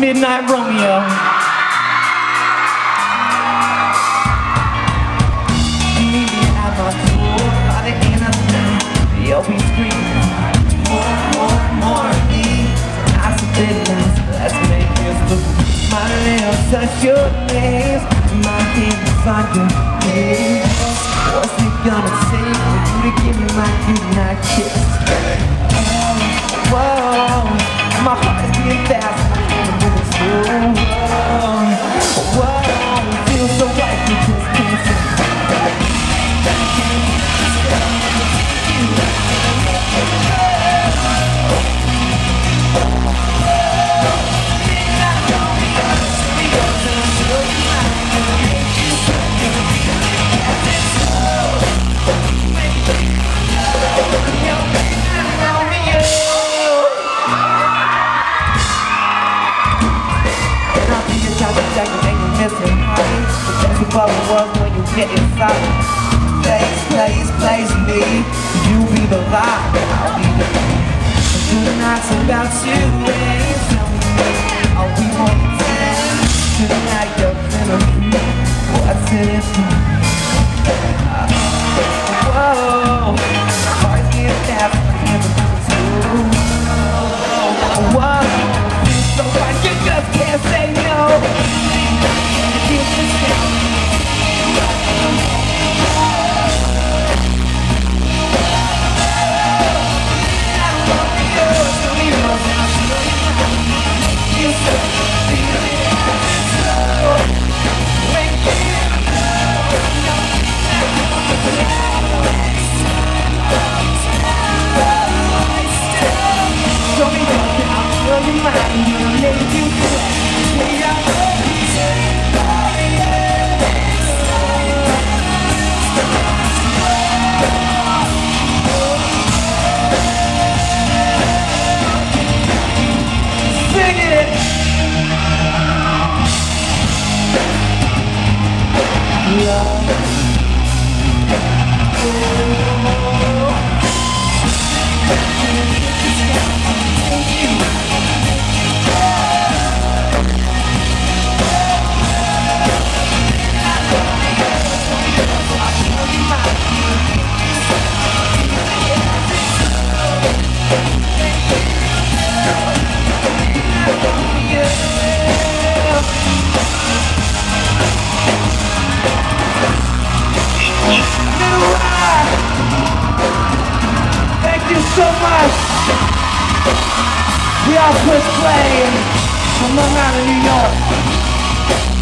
Midnight Romeo. Meet me at my door by the end of the night. You'll be screaming more of me. I said nice, let's make this look. My lips touch your nails, my hands on your face. What's it gonna take for you to give me my goodnight kiss? Oh, whoa, my heart is beating fast, my hands are moving slow. Whoa, it feels so right, you just can't say. What it was when you get inside. Place me. You be the lie, I'll be the lie. The night's about to end. Tell me, are we more than tonight? You're gonna be what's in it for me? Whoa, heart getting fast, my hands are moving slow. Whoa, feels so right, you just can't say no. So much. We all push play from Long Island, New York.